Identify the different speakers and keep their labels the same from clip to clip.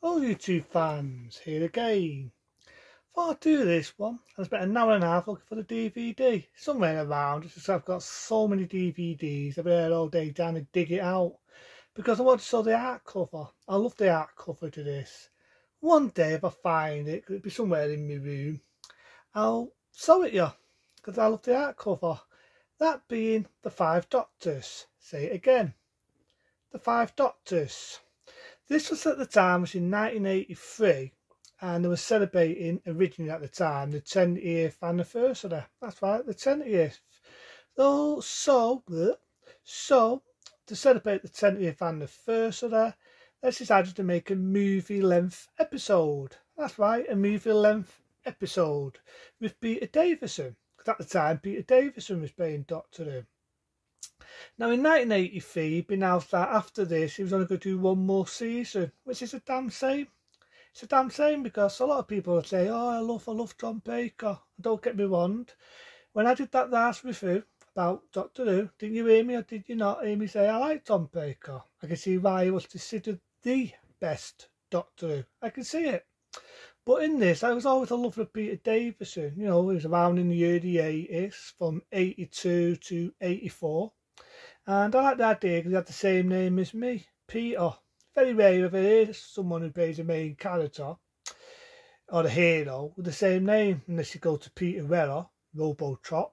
Speaker 1: Hello YouTube fans, here again. Thought I'd do this one. I spent an hour and a half looking for the DVD. Somewhere around, it's just I've got so many DVDs, I've been here all day trying to dig it out. Because I want to show the art cover. I love the art cover to this. One day if I find it, it'll be somewhere in my room, I'll show it you. Because I love the art cover. That being The Five Doctors. Say it again. The Five Doctors. This was at the time, was in 1983, and they were celebrating originally at the time the 10th anniversary. That's right, the 10th. So to celebrate the 10th anniversary, they decided to make a movie-length episode. That's right, a movie-length episode with Peter Davison. Because at the time, Peter Davison was playing Doctor Who. Now in 1983, he'd been announced that after this he was only going to do one more season, which is a damn shame. It's a damn shame because a lot of people would say, oh, I love Tom Baker. Don't get me wrong. When I did that last review about Doctor Who, didn't you hear me or did you not hear me say I like Tom Baker? I can see why he was considered the best Doctor Who. I can see it. But in this, I was always a lover of Peter Davison. You know, he was around in the early 80s, from 82 to 84. And I like the idea because he had the same name as me, Peter. Very rare if it is someone who plays a main character or a hero with the same name, unless you go to Peter Weller, Robotop.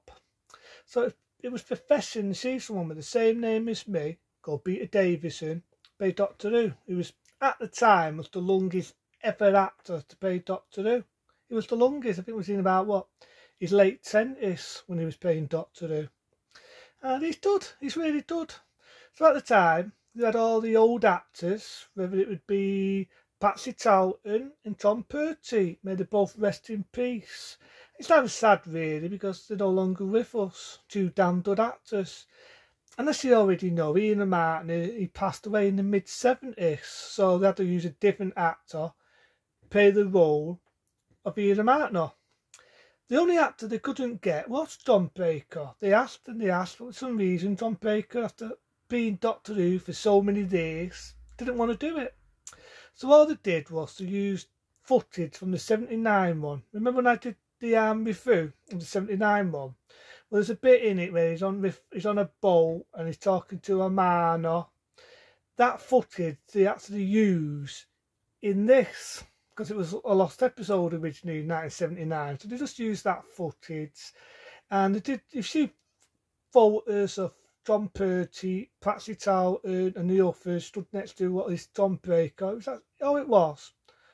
Speaker 1: So it was refreshing to see someone with the same name as me, called Peter Davison, play Doctor Who. He was, at the time, was the longest ever actor to play Doctor Who. He was the longest. I think it was in about, what, his late 20s when he was playing Doctor Who. And he's good, he's really good. So at the time, you had all the old actors, whether it would be Patsy Troughton and Tom Purty, may they both rest in peace. It's kind of sad really because they're no longer with us, two damn good actors. Unless you already know, Ian Martin, he passed away in the mid-70s, so they had to use a different actor to play the role of Ian Martin. The only actor they couldn't get was Tom Baker. They asked and they asked, but for some reason Tom Baker, after being Doctor Who for so many days, didn't want to do it. So all they did was to use footage from the 79 one. Remember when I did the review of the 79 one? Well, there's a bit in it where he's on a boat and he's talking to a man. That footage they actually use in this, because it was a lost episode originally in 1979, so they just used that footage, and they did. You see photos of Tom Purty, Patsy Troughton, and the others stood next to what is Tom Baker. All it was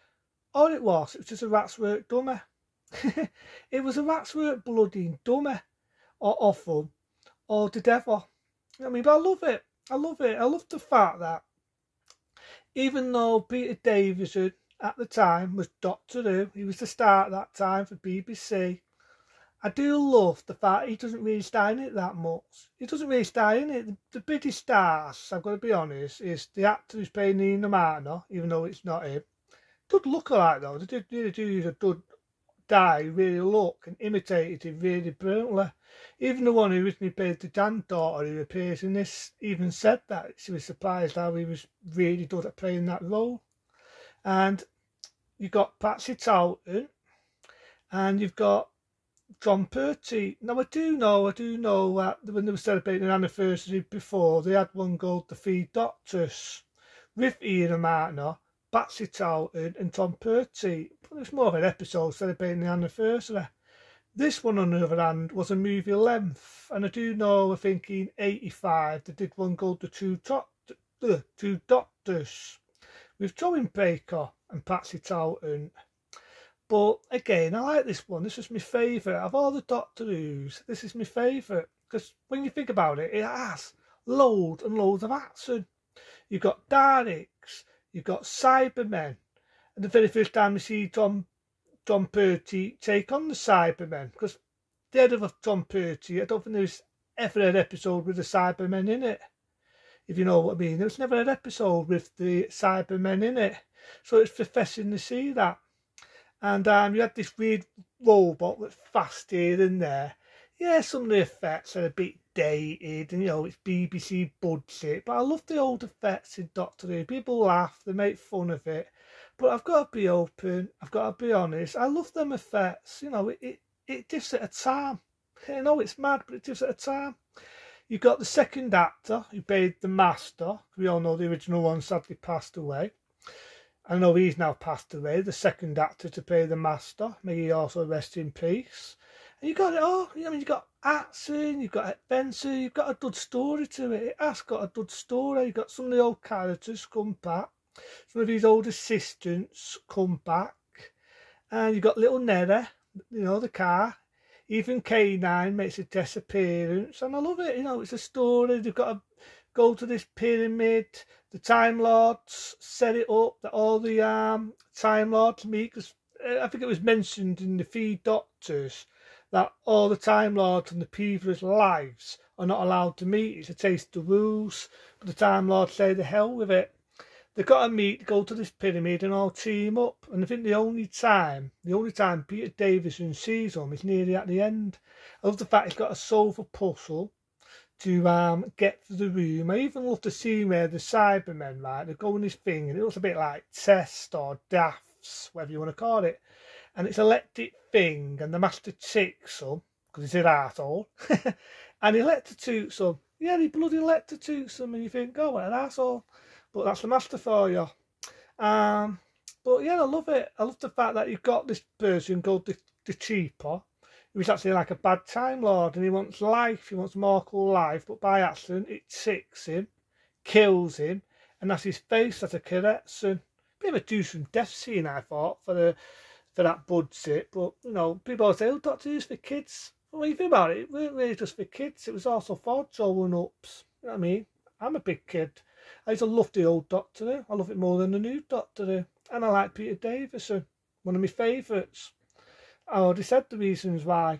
Speaker 1: just a rat's work dummy. It was a rat's work bloody dummy, or awful, or the devil. I mean, but I love it. I love the fact that even though Peter Davison at the time was Doctor Who, he was the star at that time for BBC, I do love the fact he doesn't really star in it that much. He doesn't really star in it. The biggest stars, I've got to be honest, is the actor who's playing Ian Martin, even though it's not him. Good look alike though, they really do use a good guy, really look, and imitated him really brilliantly. Even the one who originally played the granddaughter who appears in this even said that she was surprised how he was really good at playing that role. And you've got Patsy Troughton, and you've got Tom Purty. Now I do know that when they were celebrating an anniversary before, they had one called The Three Doctors with Ian Martin, Patsy Troughton and Tom Purty. But it was more of an episode celebrating the anniversary. This one, on the other hand, was a movie length, and I do know, I think in 85 they did one called The Two Doctors with Joan Baker and Patsy Troughton. But again, I like this one. This was my favourite of all the Doctor Who's. This is my favourite because when you think about it, it has loads and loads of action. You've got Daleks, you've got Cybermen, and the very first time we see Tom Purty take on the Cybermen, because the head of Tom Purty, I don't think there's ever an episode with the Cybermen in it. If you know what I mean, there was never an episode with the Cybermen in it, so it's refreshing to see that. And you had this weird robot that's fast here and there. Yeah, some of the effects are a bit dated, and you know it's BBC budget. But I love the old effects in Doctor Who. People laugh, they make fun of it. But I've got to be open. I've got to be honest. I love them effects. You know, it gives it a time. I know it's mad, but it gives it a time. You've got the second actor who played the Master. We all know the original one sadly passed away. I know he's now passed away. The second actor to play the Master. May he also rest in peace. And you got it all. I mean, you've got action, you've got adventure, you've got a good story to it. It has got a good story. You've got some of the old characters come back. Some of his old assistants come back. And you've got little Nera, you know, the car. Even K9 makes a disappearance, and I love it. You know, it's a story. They've got to go to this pyramid. The Time Lords set it up that all the Time Lords meet. Cause I think it was mentioned in the Three Doctors that all the Time Lords and the Peever's lives are not allowed to meet. It's a taste of the rules. But the Time Lords say the hell with it. They've got to meet, go to this pyramid and all team up. And I think the only time Peter Davison sees them is nearly at the end. I love the fact he's got to solve a puzzle to get to the room. I even love the scene where the Cybermen, right, they're going this thing and it looks a bit like Test or Daffs, whatever you want to call it. And it's an electric thing and the Master takes them, because he's an arsehole, and he electrocutes them. Yeah, he bloody electrocutes them and you think, oh, what an arsehole. But that's the Master for you. But yeah, I love it. I love the fact that you've got this person called the Cheaper, who's actually like a bad Time Lord, and he wants life, he wants mortal life, but by accident it ticks him, kills him, and that's his face as a correction. Bit of a gruesome death scene, I thought, for that budget. But you know, people always say, "Oh, Doctor Who's for kids." Well, when you think about it, it wasn't really just for kids. It was also for grown-ups. You know what I mean? I'm a big kid. I used to love the old Doctor Who. I love it more than the new Doctor Who. And I like Peter Davison, one of my favourites. I already said the reasons why.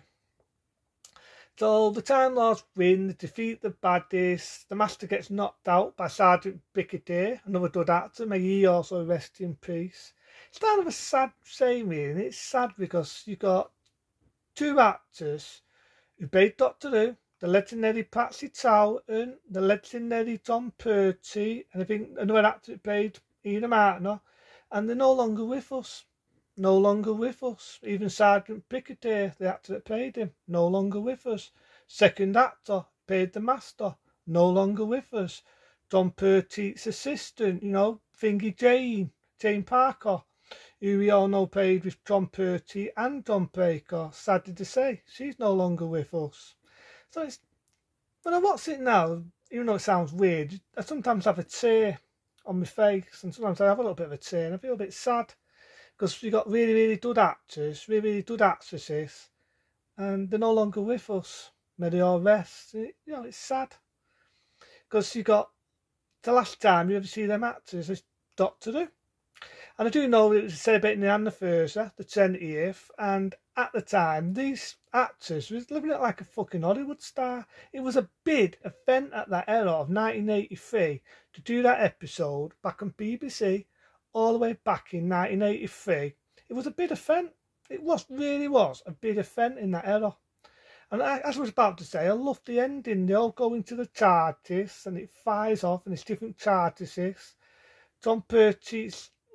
Speaker 1: So the Time Lords win, they defeat the baddies. The Master gets knocked out by Sergeant Brigadier, another good actor. May he also rest in peace. It's kind of a sad saying, really. It's sad because you've got two actors who played Doctor Who. The legendary Patsy Troughton, the legendary Tom Purty, and I think another actor who played Ian Martner, and they're no longer with us. No longer with us. Even Sergeant Brigadier, the actor that played him, no longer with us. Second actor played the Master, no longer with us. Tom Purty's assistant, you know, Thingy Jane Parker, who we all know played with Tom Purty and Don Baker. Sadly to say, she's no longer with us. So it's, when I watch it now, even though it sounds weird, I sometimes have a tear on my face, and sometimes I have a little bit of a tear, and I feel a bit sad, because you've got really, really good actors, really, really good actresses, and they're no longer with us. May they all rest. You know, it's sad, because you got the last time you ever see them actors is Doctor Who. And I do know it was celebrating the anniversary, the 20th, and at the time, these actors was living it like a fucking Hollywood star. It was a big event at that era of 1983 to do that episode back on BBC, all the way back in 1983. It was a big event. It really was a big event in that era. And as I was about to say, I love the ending. They all go into the TARDIS and it fires off and it's different TARDISes. Tom Purty,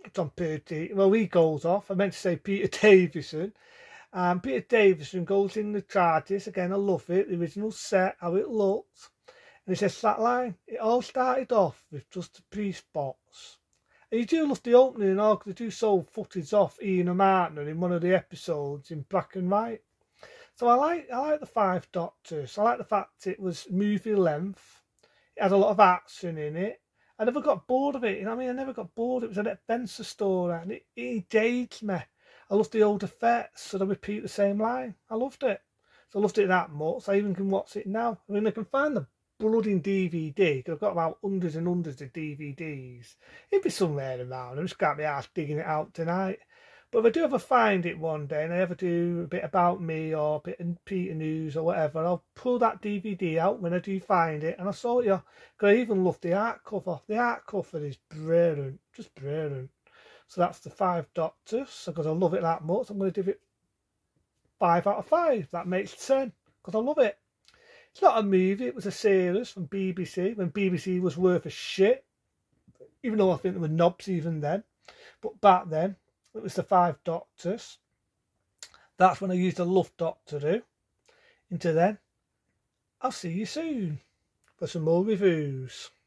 Speaker 1: well, he goes off. I meant to say Peter Davison. Peter Davison goes in the TARDIS. Again, I love it. The original set, how it looked. And it says that line. It all started off with just the priest box. And you do love the opening and all, because they do show footage off Ian Martner in one of the episodes in black and white. So I like the Five Doctors. I like the fact it was movie length. It had a lot of action in it. I never got bored of it. You know what I mean? I never got bored. It was an adventure story and it engaged me. I loved the old effects, so they repeat the same line. I loved it. So I loved it that much. I even can watch it now. I mean, I can find the bloody DVD, because I've got about hundreds and hundreds of DVDs. It'd be somewhere around. I just can't be arsed digging it out tonight. But if I do ever find it one day and I ever do a bit about me or a bit of Peter News or whatever, I'll pull that DVD out when I do find it and I'll show you. Because I even love the art cover. The art cover is brilliant, just brilliant. So that's the Five Doctors. Because I love it that much, I'm going to give it 5 out of 5. That makes 10, because I love it. It's not a movie, it was a series from BBC, when BBC was worth a shit. Even though I think they were knobs even then. But back then, it was the 5 Doctors. That's when I used the Love Doctor. Until then, I'll see you soon for some more reviews.